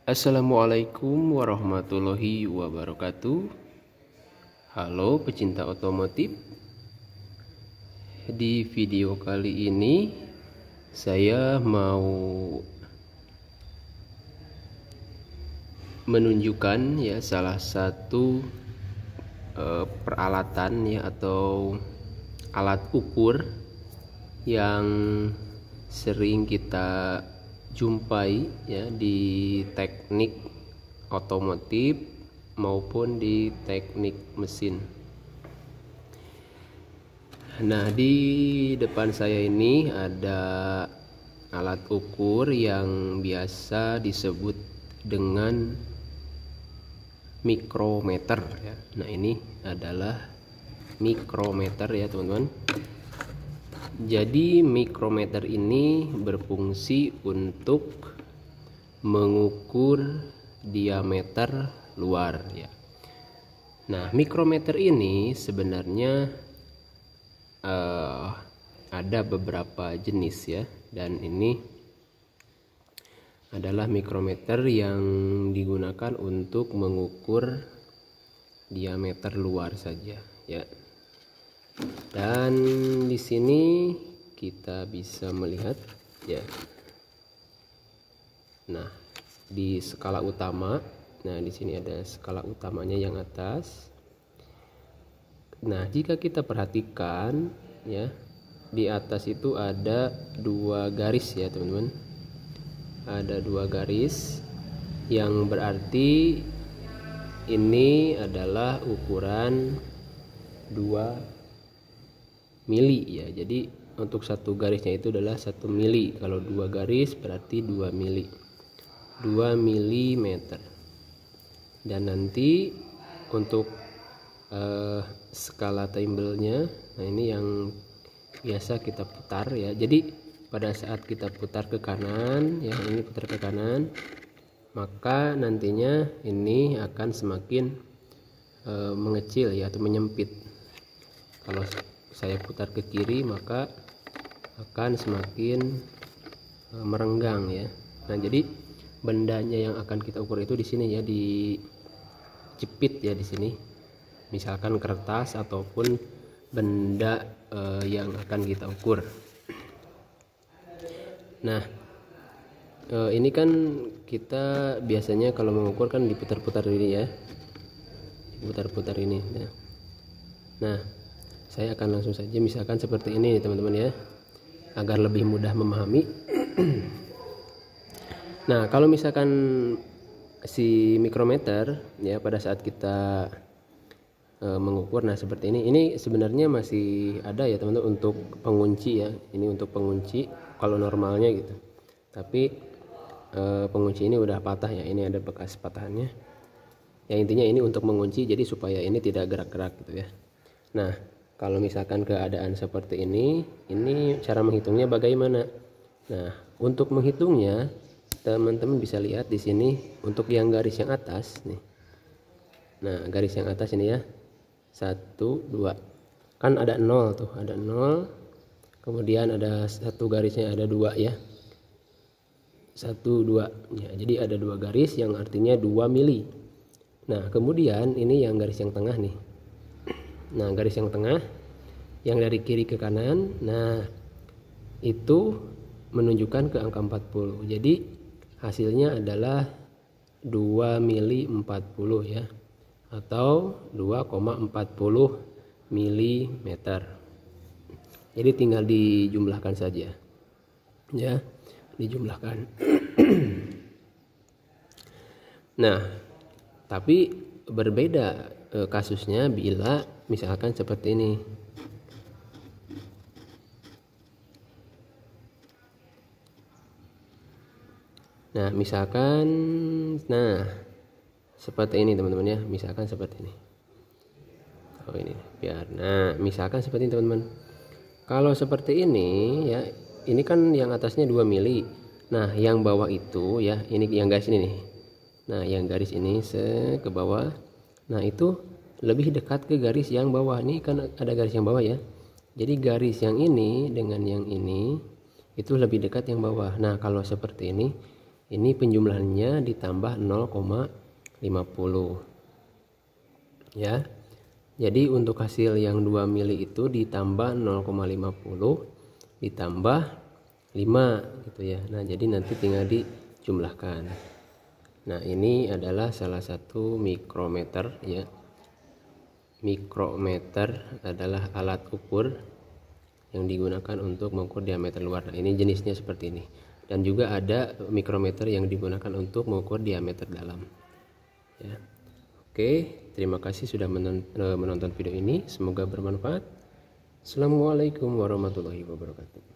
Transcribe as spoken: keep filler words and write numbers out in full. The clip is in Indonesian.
Assalamualaikum warahmatullahi wabarakatuh. Halo pecinta otomotif. Di video kali ini saya mau menunjukkan ya salah satu eh, peralatan ya atau alat ukur yang sering kita jumpai ya di teknik otomotif maupun di teknik mesin. Nah, di depan saya ini ada alat ukur yang biasa disebut dengan mikrometer ya. Nah, ini adalah mikrometer ya, teman-teman. Jadi mikrometer ini berfungsi untuk mengukur diameter luar ya. Nah, mikrometer ini sebenarnya uh, ada beberapa jenis ya, dan ini adalah mikrometer yang digunakan untuk mengukur diameter luar saja ya. Dan di sini kita bisa melihat ya. Nah, di skala utama, nah di sini ada skala utamanya yang atas. Nah, jika kita perhatikan ya, di atas itu ada dua garis ya, teman-teman. Ada dua garis yang berarti ini adalah ukuran dua mili ya. Jadi untuk satu garisnya itu adalah satu mili. Kalau dua garis berarti dua mili, dua milimeter. Dan nanti untuk uh, skala timbelnya, nah ini yang biasa kita putar ya. Jadi pada saat kita putar ke kanan ya, ini putar ke kanan, maka nantinya ini akan semakin uh, mengecil ya, atau menyempit. Kalau saya putar ke kiri maka akan semakin e, merenggang ya. Nah, jadi bendanya yang akan kita ukur itu di sini ya, dijepit ya di sini. Misalkan kertas ataupun benda e, yang akan kita ukur. Nah, e, ini kan kita biasanya kalau mengukur kan diputar-putar ini ya. Putar-putar ini. Nah. Nah, saya akan langsung saja misalkan seperti ini teman-teman ya, agar lebih mudah memahami. Nah, kalau misalkan si mikrometer ya pada saat kita e, mengukur, nah seperti ini, ini sebenarnya masih ada ya teman-teman untuk pengunci ya. Ini untuk pengunci kalau normalnya gitu. Tapi e, pengunci ini udah patah ya. Ini ada bekas patahannya. Ya intinya ini untuk mengunci, jadi supaya ini tidak gerak-gerak gitu ya. Nah, kalau misalkan keadaan seperti ini, ini cara menghitungnya bagaimana? Nah, untuk menghitungnya, teman-teman bisa lihat di sini untuk yang garis yang atas nih. Nah, garis yang atas ini ya, satu, dua, kan ada nol tuh, ada nol. Kemudian ada satu garisnya ada dua ya, satu, dua. Ya, jadi ada dua garis yang artinya dua mili. Nah, kemudian ini yang garis yang tengah nih. Nah, garis yang tengah yang dari kiri ke kanan, nah itu menunjukkan ke angka empat puluh. Jadi hasilnya adalah dua mili empat puluh ya, atau dua koma empat puluh milimeter. Jadi tinggal dijumlahkan saja ya, dijumlahkan. Nah, tapi berbeda e, kasusnya bila misalkan seperti ini. Nah, misalkan nah seperti ini teman-teman ya, misalkan seperti ini. Oh, ini biar. Nah, misalkan seperti ini teman-teman. Kalau seperti ini ya, ini kan yang atasnya dua mili. Nah, yang bawah itu ya, ini yang garis ini nih. Nah, yang garis ini se ke bawah. Nah, itu lebih dekat ke garis yang bawah. Ini kan ada garis yang bawah ya. Jadi garis yang ini dengan yang ini itu lebih dekat yang bawah. Nah, kalau seperti ini, Ini penjumlahannya ditambah nol koma lima nol ya. Jadi untuk hasil yang dua mili itu ditambah nol koma lima nol ditambah lima gitu ya. Nah, jadi nanti tinggal dijumlahkan. Nah, ini adalah salah satu mikrometer ya. Mikrometer adalah alat ukur yang digunakan untuk mengukur diameter luar. Nah, ini jenisnya seperti ini. Dan juga ada mikrometer yang digunakan untuk mengukur diameter dalam. Ya. Oke, terima kasih sudah menonton video ini. Semoga bermanfaat. Assalamualaikum warahmatullahi wabarakatuh.